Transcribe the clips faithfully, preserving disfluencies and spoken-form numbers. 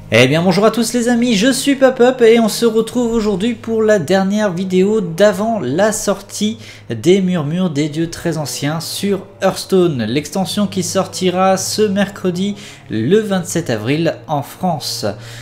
Eh bien bonjour à tous les amis, je suis Pop-Up et on se retrouve aujourd'hui pour la dernière vidéo d'avant la sortie des Murmures des Dieux Très Anciens sur Hearthstone, l'extension qui sortira ce mercredi le vingt-sept avril en France.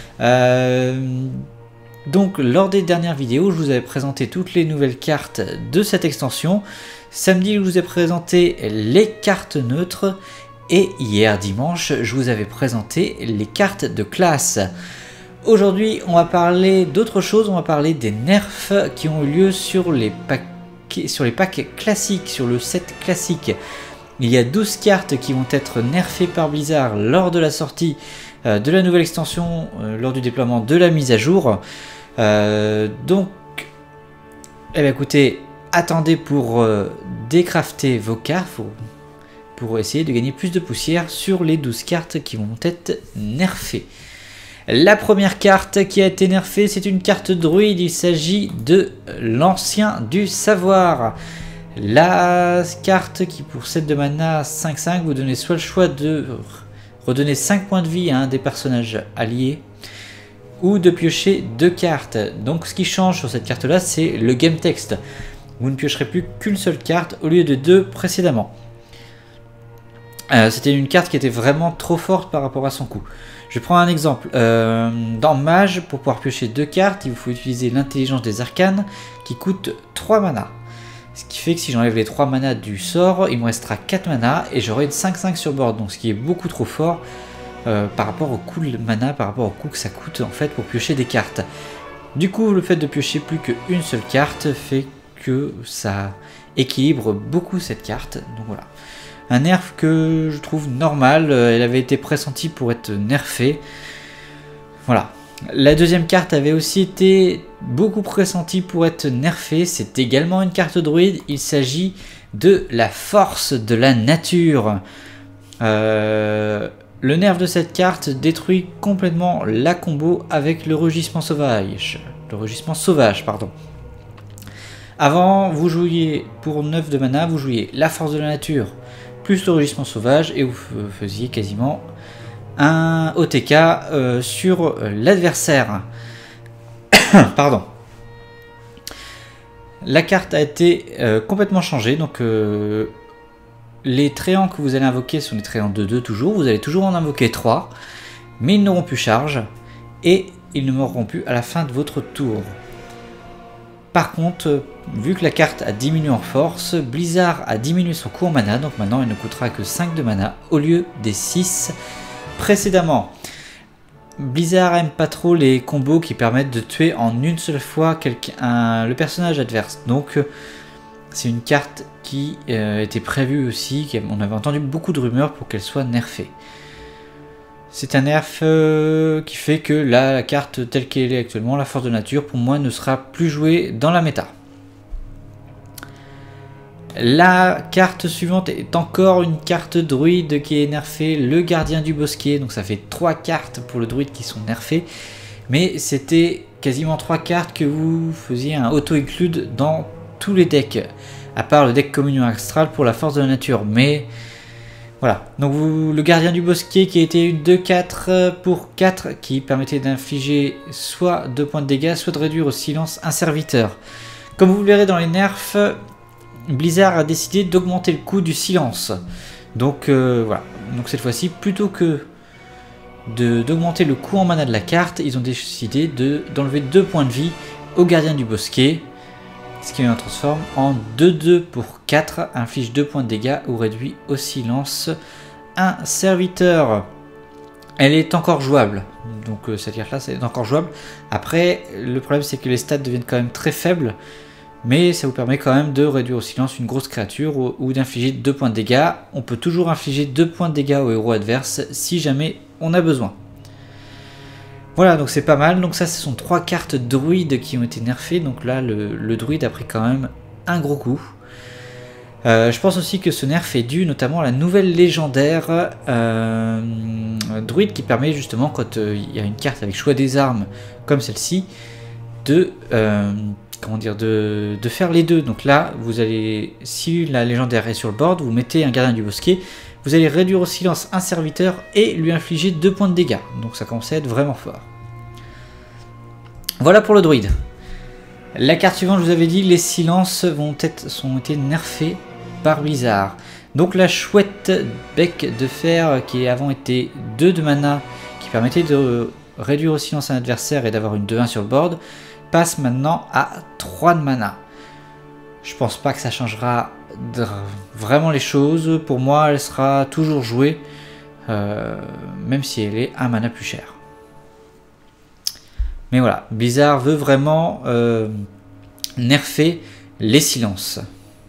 Euh, donc lors des dernières vidéos, je vous avais présenté toutes les nouvelles cartes de cette extension. Samedi, je vous ai présenté les cartes neutres. Et hier dimanche, je vous avais présenté les cartes de classe. Aujourd'hui, on va parler d'autre chose, on va parler des nerfs qui ont eu lieu sur les packs, sur les packs classiques, sur le set classique. Il y a douze cartes qui vont être nerfées par Blizzard lors de la sortie euh, de la nouvelle extension, euh, lors du déploiement de la mise à jour. Euh, donc, eh bien, écoutez, attendez pour euh, décrafter vos cartes. Faut pour essayer de gagner plus de poussière sur les douze cartes qui vont être nerfées. La première carte qui a été nerfée, c'est une carte druide, il s'agit de l'Ancien du Savoir. La carte qui pour sept de mana cinq cinq vous donnez soit le choix de redonner cinq points de vie à un des personnages alliés, ou de piocher deux cartes. Donc ce qui change sur cette carte là, c'est le game text. Vous ne piocherez plus qu'une seule carte au lieu de deux précédemment. Euh, C'était une carte qui était vraiment trop forte par rapport à son coût. Je prends un exemple. Euh, dans Mage, pour pouvoir piocher deux cartes, il vous faut utiliser l'intelligence des arcanes qui coûte trois mana. Ce qui fait que si j'enlève les trois mana du sort, il me restera quatre mana et j'aurai une cinq cinq sur board. Donc ce qui est beaucoup trop fort euh, par rapport au coût de mana, par rapport au coût que ça coûte en fait pour piocher des cartes. Du coup, le fait de piocher plus qu'une seule carte fait que ça équilibre beaucoup cette carte. Donc voilà. Un nerf que je trouve normal, elle avait été pressentie pour être nerfée. Voilà. La deuxième carte avait aussi été beaucoup pressentie pour être nerfée. C'est également une carte druide. Il s'agit de la force de la nature. Euh, le nerf de cette carte détruit complètement la combo avec le rugissement sauvage. Le rugissement sauvage, pardon. Avant, vous jouiez pour neuf de mana, vous jouiez la force de la nature plus le rugissement sauvage et vous faisiez quasiment un O T K euh, sur l'adversaire. Pardon. La carte a été euh, complètement changée, donc euh, les tréants que vous allez invoquer sont des tréants de deux toujours, vous allez toujours en invoquer trois, mais ils n'auront plus charge et ils ne mourront plus à la fin de votre tour. Par contre, vu que la carte a diminué en force, Blizzard a diminué son coût en mana, donc maintenant il ne coûtera que cinq de mana au lieu des six précédemment. Blizzard aime pas trop les combos qui permettent de tuer en une seule fois quelqu'un, le personnage adverse, donc c'est une carte qui euh, était prévue aussi, on avait entendu beaucoup de rumeurs pour qu'elle soit nerfée. C'est un nerf euh, qui fait que la, la carte telle qu'elle est actuellement, la force de nature, pour moi ne sera plus jouée dans la méta. La carte suivante est encore une carte druide qui est nerfée, le gardien du bosquet. Donc ça fait trois cartes pour le druide qui sont nerfées. Mais c'était quasiment trois cartes que vous faisiez un auto-include dans tous les decks. À part le deck communion astrale pour la force de la nature. Mais voilà, donc vous, le gardien du bosquet qui a été une deux quatre pour quatre qui permettait d'infliger soit deux points de dégâts, soit de réduire au silence un serviteur. Comme vous le verrez dans les nerfs, Blizzard a décidé d'augmenter le coût du silence. Donc euh, voilà, donc cette fois-ci, plutôt que d'augmenter le coût en mana de la carte, ils ont décidé d'enlever deux points de vie au gardien du bosquet. Ce qui la transforme en deux deux pour quatre, inflige deux points de dégâts ou réduit au silence un serviteur. Elle est encore jouable, donc euh, cette carte là c'est encore jouable. Après le problème c'est que les stats deviennent quand même très faibles, mais ça vous permet quand même de réduire au silence une grosse créature ou, ou d'infliger deux points de dégâts. On peut toujours infliger deux points de dégâts au héros adverse si jamais on a besoin. Voilà, donc c'est pas mal. Donc ça, ce sont trois cartes druides qui ont été nerfées. Donc là, le, le druide a pris quand même un gros coup. Euh, je pense aussi que ce nerf est dû notamment à la nouvelle légendaire euh, druide qui permet justement, quand euh, il y a une carte avec choix des armes comme celle-ci, de, euh, comment dire, de, de faire les deux. Donc là, vous allez, si la légendaire est sur le board, vous mettez un gardien du bosquet, vous allez réduire au silence un serviteur et lui infliger deux points de dégâts. Donc ça commence à être vraiment fort. Voilà pour le druide. La carte suivante, je vous avais dit, les silences vont être, sont été nerfés par Blizzard. Donc la chouette bec de fer qui avant était deux de mana, qui permettait de réduire au silence un adversaire et d'avoir une deux un sur le board, passe maintenant à trois de mana. Je pense pas que ça changera vraiment les choses. Pour moi, elle sera toujours jouée, euh, même si elle est un mana plus cher. Mais voilà, Blizzard veut vraiment euh, nerfer les silences.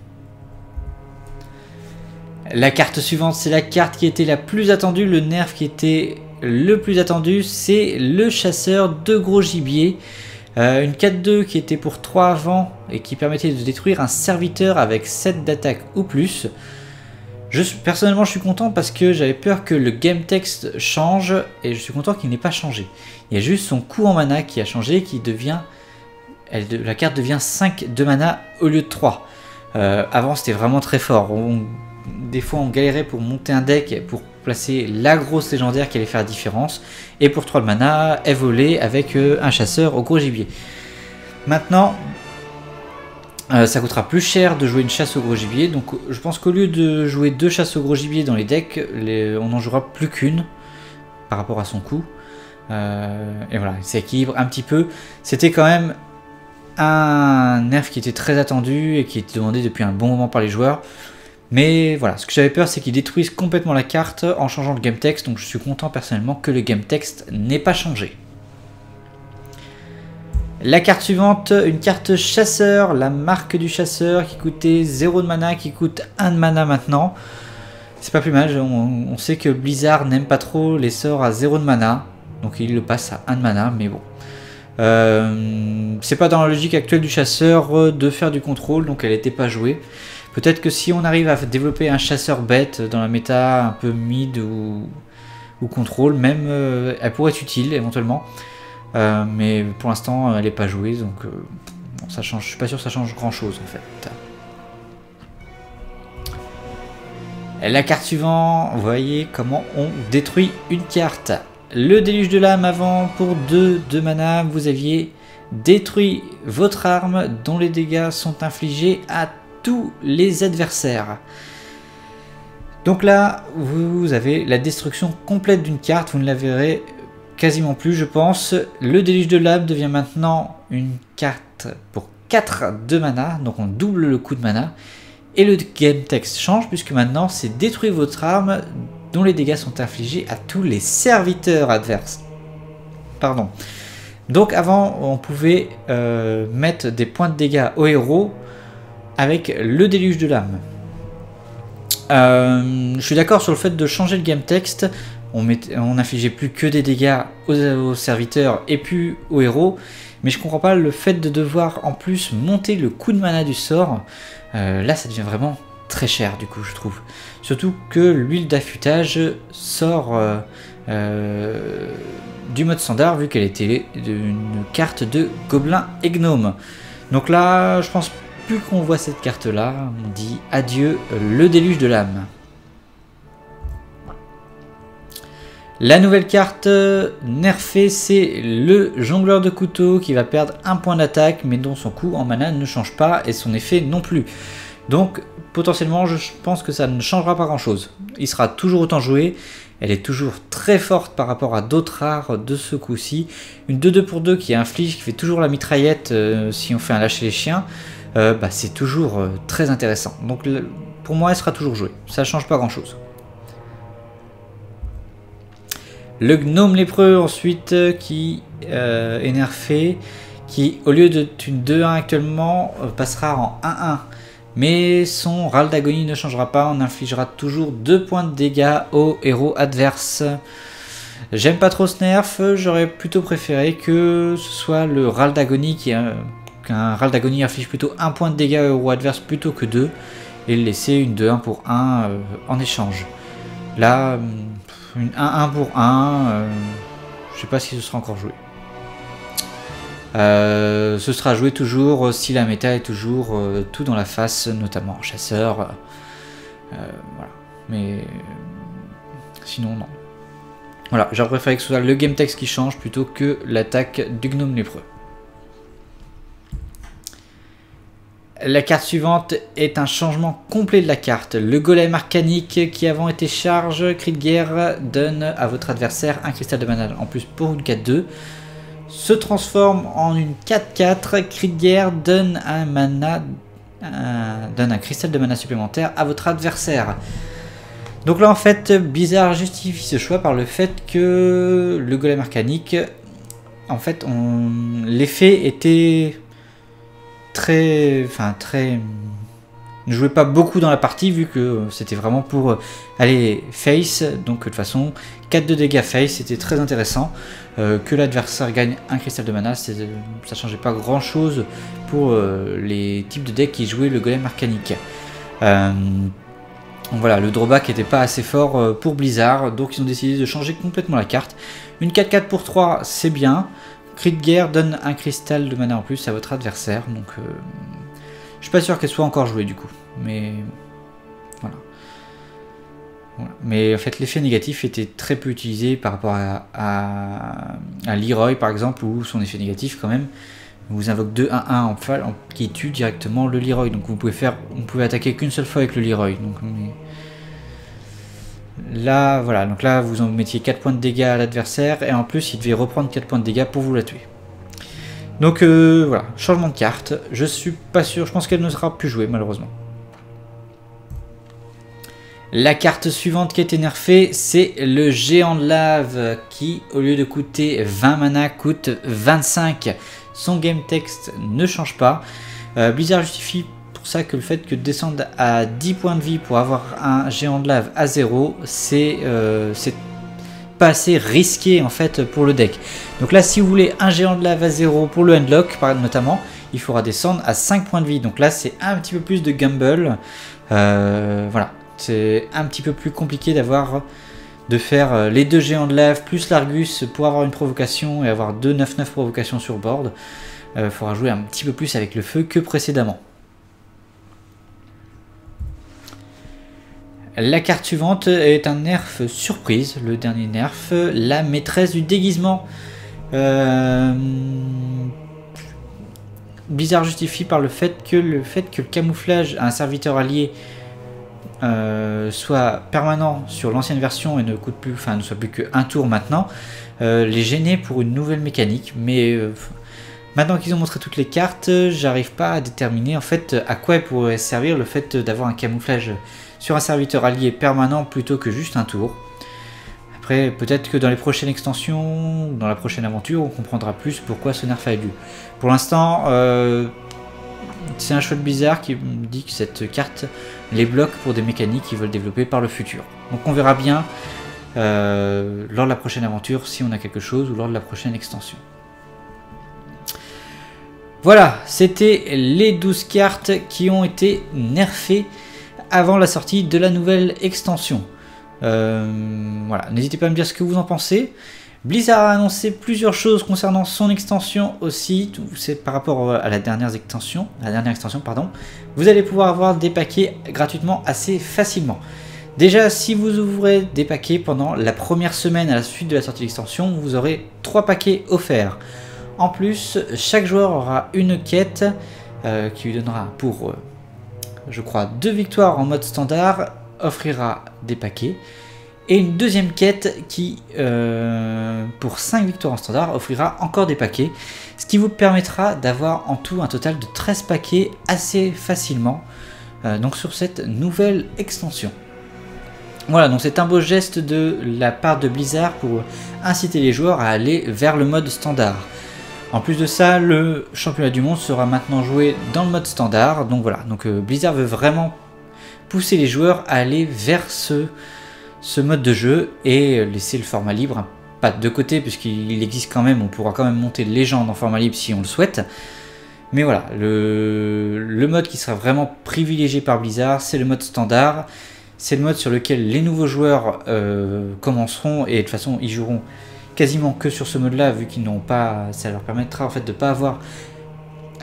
La carte suivante, c'est la carte qui était la plus attendue, le nerf qui était le plus attendu, c'est le chasseur de gros gibier. Euh, une quatre deux qui était pour trois avant et qui permettait de détruire un serviteur avec sept d'attaque ou plus. Je, personnellement, je suis content parce que j'avais peur que le game text change et je suis content qu'il n'ait pas changé. Il y a juste son coût en mana qui a changé, qui devient, elle, la carte devient cinq de mana au lieu de trois. Euh, avant, c'était vraiment très fort. On, des fois, on galérait pour monter un deck pour placer la grosse légendaire qui allait faire la différence. Et pour trois de mana, elle volait avec euh, un chasseur au gros gibier. Maintenant, Euh, ça coûtera plus cher de jouer une chasse au gros gibier, donc je pense qu'au lieu de jouer deux chasses au gros gibier dans les decks, les, on n'en jouera plus qu'une par rapport à son coût. Euh, et voilà, ça équilibre un petit peu. C'était quand même un nerf qui était très attendu et qui était demandé depuis un bon moment par les joueurs. Mais voilà, ce que j'avais peur, c'est qu'ils détruisent complètement la carte en changeant le game text, donc je suis content personnellement que le game text n'ait pas changé. La carte suivante, une carte chasseur, la marque du chasseur qui coûtait zéro de mana, qui coûte un de mana maintenant. C'est pas plus mal, on, on sait que Blizzard n'aime pas trop les sorts à zéro de mana, donc il le passe à un de mana, mais bon. Euh, c'est pas dans la logique actuelle du chasseur de faire du contrôle, donc elle n'était pas jouée. Peut-être que si on arrive à développer un chasseur bête dans la méta un peu mid ou, ou contrôle, même euh, elle pourrait être utile éventuellement. Euh, mais pour l'instant elle n'est pas jouée, donc euh, bon, ça change, je suis pas sûr que ça change grand chose en fait. La carte suivante, vous voyez comment on détruit une carte. Le déluge de l'âme avant pour deux de mana, vous aviez détruit votre arme dont les dégâts sont infligés à tous les adversaires. Donc là vous avez la destruction complète d'une carte, vous ne la verrez quasiment plus, je pense. Le déluge de l'âme devient maintenant une carte pour quatre de mana, donc on double le coût de mana. Et le game text change, puisque maintenant c'est détruire votre arme dont les dégâts sont infligés à tous les serviteurs adverses. Pardon. Donc avant, on pouvait euh, mettre des points de dégâts aux héros avec le déluge de l'âme. Euh, je suis d'accord sur le fait de changer le game text. On, on n'infligeait plus que des dégâts aux, aux serviteurs et plus aux héros, mais je comprends pas le fait de devoir en plus monter le coût de mana du sort. Euh, là ça devient vraiment très cher du coup, je trouve. Surtout que l'huile d'affûtage sort euh, euh, du mode standard, vu qu'elle était une carte de gobelin et gnome. Donc là je pense plus qu'on voit cette carte là, on dit adieu le déluge de l'âme. La nouvelle carte nerfée, c'est le jongleur de couteau qui va perdre un point d'attaque, mais dont son coût en mana ne change pas et son effet non plus. Donc potentiellement, je pense que ça ne changera pas grand chose. Il sera toujours autant joué. Elle est toujours très forte par rapport à d'autres rares de ce coup-ci. Une deux deux pour deux qui inflige, qui fait toujours la mitraillette euh, si on fait un lâcher les chiens. Euh, bah, c'est toujours euh, très intéressant. Donc pour moi, elle sera toujours jouée. Ça ne change pas grand chose. Le gnome lépreux ensuite qui euh, est nerfé, qui au lieu d'être une deux un actuellement euh, passera en un un. Mais son râle d'agonie ne changera pas, on infligera toujours deux points de dégâts aux héros adverses. J'aime pas trop ce nerf, j'aurais plutôt préféré que ce soit le râle d'agonie qui a qu'un râle d'agonie inflige plutôt un point de dégâts aux héros adverses plutôt que deux, et le laisser une deux un pour un euh, en échange. Là, une un un pour un, euh, je sais pas si ce sera encore joué. Euh, ce sera joué toujours si la méta est toujours euh, tout dans la face, notamment en chasseur. Euh, voilà. Mais sinon non. Voilà, j'aurais préféré que ce soit le game text qui change plutôt que l'attaque du gnome lépreux. La carte suivante est un changement complet de la carte. Le golem arcanique qui avant était charge, cri de guerre, donne à votre adversaire un cristal de mana en plus pour une quatre deux. Se transforme en une quatre quatre, cri de guerre, donne un mana, un, donne un cristal de mana supplémentaire à votre adversaire. Donc là en fait Blizzard justifie ce choix par le fait que le golem arcanique, en fait l'effet était très, enfin très, ne jouait pas beaucoup dans la partie vu que c'était vraiment pour aller face, donc de toute façon quatre de dégâts face, c'était très intéressant. Euh, que l'adversaire gagne un cristal de mana, ça changeait pas grand chose pour euh, les types de decks qui jouaient le golem arcanique. Euh, donc voilà, le drawback n'était pas assez fort pour Blizzard, donc ils ont décidé de changer complètement la carte. Une quatre quatre pour trois, c'est bien. Cri de guerre donne un cristal de mana en plus à votre adversaire, donc euh, je suis pas sûr qu'elle soit encore jouée du coup, mais voilà. Voilà. Mais en fait l'effet négatif était très peu utilisé par rapport à, à, à Leroy par exemple, où son effet négatif quand même vous invoque deux un un en fall qui tue directement le Leroy, donc vous pouvez faire, vous pouvez attaquer qu'une seule fois avec le Leroy. Donc mais... là voilà, donc là vous en mettiez quatre points de dégâts à l'adversaire et en plus il devait reprendre quatre points de dégâts pour vous la tuer. Donc euh, voilà, changement de carte, je suis pas sûr, je pense qu'elle ne sera plus jouée malheureusement. La carte suivante qui a été nerfée, c'est le géant de lave qui, au lieu de coûter vingt mana, coûte vingt-cinq. Son game text ne change pas. Euh, Blizzard justifie pour ça que le fait que descendre à dix points de vie pour avoir un géant de lave à zéro, c'est euh, pas assez risqué en fait pour le deck. Donc là, si vous voulez un géant de lave à zéro pour le handlock notamment, il faudra descendre à cinq points de vie. Donc là, c'est un petit peu plus de gamble. Euh, voilà. C'est un petit peu plus compliqué d'avoir de faire les deux géants de lave plus l'Argus pour avoir une provocation et avoir deux neuf neuf provocations sur board. Il euh, faudra jouer un petit peu plus avec le feu que précédemment. La carte suivante est un nerf surprise, le dernier nerf, la maîtresse du déguisement. Euh... Blizzard justifie par le fait que le fait que le camouflage à un serviteur allié Euh, soit permanent sur l'ancienne version et ne coûte plus, enfin ne soit plus qu'un tour maintenant, euh, les gêner pour une nouvelle mécanique. Mais euh, maintenant qu'ils ont montré toutes les cartes, j'arrive pas à déterminer en fait à quoi il pourrait servir le fait d'avoir un camouflage sur un serviteur allié permanent plutôt que juste un tour. Après, peut-être que dans les prochaines extensions, dans la prochaine aventure, on comprendra plus pourquoi ce nerf a eu lieu. Pour l'instant, euh, c'est un choix de Blizzard qui me dit que cette carte les bloque pour des mécaniques qu'ils veulent développer par le futur. Donc on verra bien euh, lors de la prochaine aventure si on a quelque chose ou lors de la prochaine extension. Voilà, c'était les douze cartes qui ont été nerfées avant la sortie de la nouvelle extension. Euh, voilà, n'hésitez pas à me dire ce que vous en pensez. Blizzard a annoncé plusieurs choses concernant son extension aussi, c'est par rapport à la dernière extension, la dernière extension pardon. Vous allez pouvoir avoir des paquets gratuitement assez facilement. Déjà, si vous ouvrez des paquets pendant la première semaine à la suite de la sortie de l'extension, vous aurez trois paquets offerts. En plus, chaque joueur aura une quête euh, qui lui donnera pour, euh, je crois, deux victoires en mode standard, offrira des paquets. Et une deuxième quête qui, euh, pour cinq victoires en standard, offrira encore des paquets. Ce qui vous permettra d'avoir en tout un total de treize paquets assez facilement. Euh, donc sur cette nouvelle extension. Voilà, donc c'est un beau geste de la part de Blizzard pour inciter les joueurs à aller vers le mode standard. En plus de ça, le championnat du monde sera maintenant joué dans le mode standard. Donc voilà, donc euh, Blizzard veut vraiment pousser les joueurs à aller vers ce... ce mode de jeu et laisser le format libre, pas de côté puisqu'il existe quand même, on pourra quand même monter légende en format libre si on le souhaite. Mais voilà, le, le mode qui sera vraiment privilégié par Blizzard, c'est le mode standard. C'est le mode sur lequel les nouveaux joueurs euh, commenceront et de toute façon ils joueront quasiment que sur ce mode là vu qu'ils n'ont pas, ça leur permettra en fait de ne pas avoir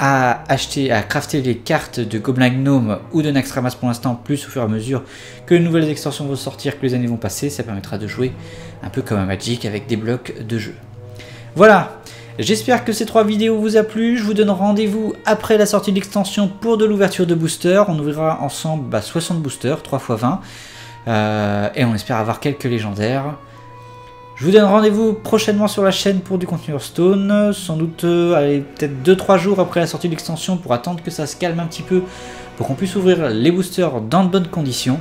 à acheter, à crafter les cartes de Goblin Gnome ou de Naxxramas pour l'instant, plus au fur et à mesure que de nouvelles extensions vont sortir, que les années vont passer, ça permettra de jouer un peu comme un Magic avec des blocs de jeu. Voilà, j'espère que ces trois vidéos vous a plu, je vous donne rendez-vous après la sortie de l'extension pour de l'ouverture de boosters, on ouvrira ensemble bah, soixante boosters, trois fois vingt, euh, et on espère avoir quelques légendaires. Je vous donne rendez-vous prochainement sur la chaîne pour du contenu Hearthstone, sans doute euh, peut-être deux trois jours après la sortie de l'extension pour attendre que ça se calme un petit peu, pour qu'on puisse ouvrir les boosters dans de bonnes conditions.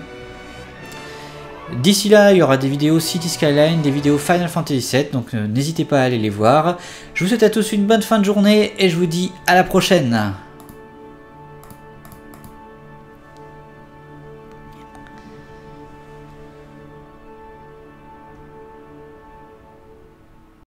D'ici là, il y aura des vidéos City Skyline, des vidéos Final Fantasy sept, donc euh, n'hésitez pas à aller les voir. Je vous souhaite à tous une bonne fin de journée et je vous dis à la prochaine.